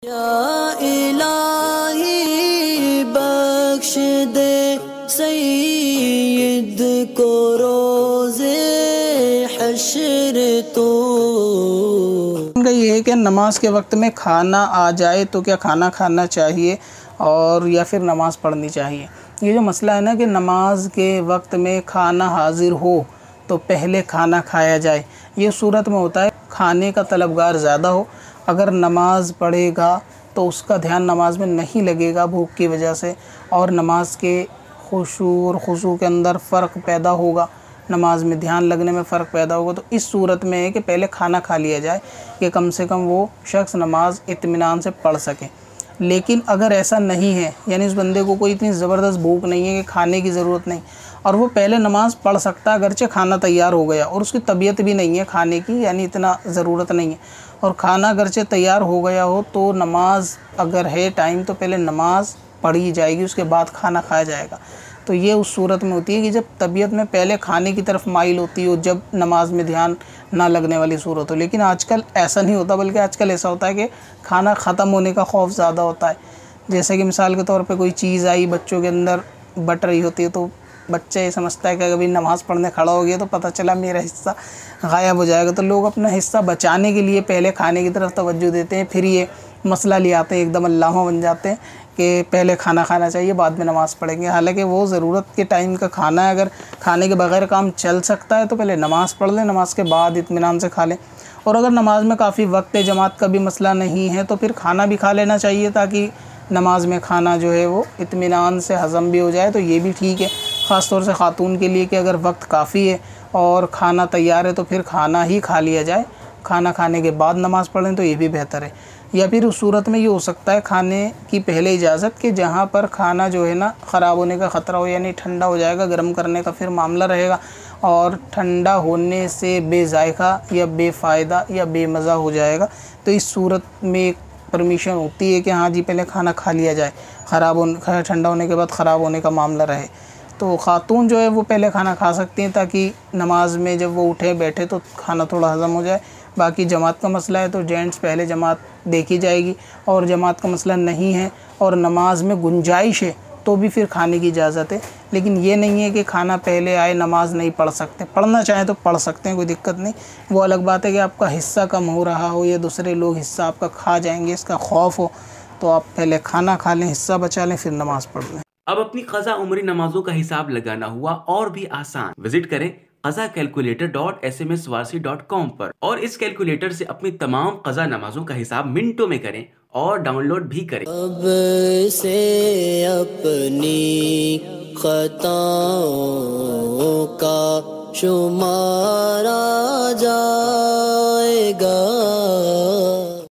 या इलाही बख्श दे सईद को रोज़े हश्र तो। ये है कि नमाज के वक्त में खाना आ जाए तो क्या खाना खाना चाहिए और या फिर नमाज़ पढ़नी चाहिए। ये जो मसला है ना कि नमाज के वक्त में खाना हाजिर हो तो पहले खाना खाया जाए, ये सूरत में होता है खाने का तलबगार ज़्यादा हो, अगर नमाज पढ़ेगा तो उसका ध्यान नमाज में नहीं लगेगा भूख की वजह से, और नमाज के खुशू और खुशू के अंदर फ़र्क पैदा होगा, नमाज में ध्यान लगने में फ़र्क पैदा होगा। तो इस सूरत में है कि पहले खाना खा लिया जाए कि कम से कम वो शख्स नमाज इत्मीनान से पढ़ सके। लेकिन अगर ऐसा नहीं है, यानी उस बंदे को कोई इतनी ज़बरदस्त भूख नहीं है कि खाने की ज़रूरत नहीं, और वो पहले नमाज़ पढ़ सकता है अगरचे खाना तैयार हो गया और उसकी तबीयत भी नहीं है खाने की, यानी इतना ज़रूरत नहीं है, और खाना अगरचे तैयार हो गया हो तो नमाज अगर है टाइम तो पहले नमाज पढ़ी जाएगी, उसके बाद खाना खाया जाएगा। तो ये उस सूरत में होती है कि जब तबीयत में पहले खाने की तरफ माइल होती हो, जब नमाज में ध्यान ना लगने वाली सूरत हो। लेकिन आजकल ऐसा नहीं होता, बल्कि आजकल ऐसा होता है कि खाना ख़त्म होने का खौफ ज़्यादा होता है। जैसे कि मिसाल के तौर पे कोई चीज़ आई बच्चों के अंदर बट रही होती है, तो बच्चा ये समझता है कि अभी नमाज़ पढ़ने खड़ा हो गया तो पता चला मेरा हिस्सा गायब हो जाएगा, तो लोग अपना हिस्सा बचाने के लिए पहले खाने की तरफ तवज्जो देते हैं, फिर ये मसला ले आते हैं, एकदम अल्लामा बन जाते हैं कि पहले खाना खाना चाहिए बाद में नमाज़ पढ़ेंगे। हालांकि वो ज़रूरत के टाइम का खाना है, अगर खाने के बगैर काम चल सकता है तो पहले नमाज़ पढ़ लें, नमाज़ के बाद इत्मीनान से खा लें। और अगर नमाज में काफ़ी वक्त है, जमात का भी मसला नहीं है, तो फिर खाना भी खा लेना चाहिए ताकि नमाज में खाना जो है वो इत्मीनान से हज़म भी हो जाए, तो ये भी ठीक है। ख़ास तौर से ख़ातून के लिए कि अगर वक्त काफ़ी है और खाना तैयार है तो फिर खाना ही खा लिया जाए, खाना खाने के बाद नमाज़ पढ़ें तो ये भी बेहतर है। या फिर उस सूरत में ये हो सकता है खाने की पहले इजाज़त कि जहाँ पर खाना जो है ना ख़राब होने का ख़तरा हो, यानी ठंडा हो जाएगा, गर्म करने का फिर मामला रहेगा, और ठंडा होने से बेज़ायक़ा या बेफ़ायदा या बेमज़ा हो जाएगा। तो इस सूरत में परमिशन होती है कि हाँ जी पहले खाना खा लिया जाए, ठंडा होने के बाद ख़राब होने का मामला रहे। तो ख़ातून जो है वो पहले खाना खा सकती हैं ताकि नमाज में जब वो उठे बैठे तो खाना थोड़ा हज़म हो जाए। बाकी जमात का मसला है तो जेंट्स पहले जमात देखी जाएगी, और जमात का मसला नहीं है और नमाज में गुंजाइश है तो भी फिर खाने की इजाज़त है। लेकिन ये नहीं है कि खाना पहले आए नमाज नहीं पढ़ सकते, पढ़ना चाहें तो पढ़ सकते हैं, कोई दिक्कत नहीं। वो अलग बात है कि आपका हिस्सा कम हो रहा हो या दूसरे लोग हिस्सा आपका खा जाएंगे इसका खौफ हो, तो आप पहले खाना खा लें, हिस्सा बचा लें, फिर नमाज़ पढ़ लें। अब अपनी क़ज़ा उम्री नमाजों का हिसाब लगाना हुआ और भी आसान। विजिट करें qazacalculator.smswarsi.com पर और इस कैलकुलेटर से अपनी तमाम क़ज़ा नमाजों का हिसाब मिनटों में करें और डाउनलोड भी करें। अब से अपनी खताओं का शुमारा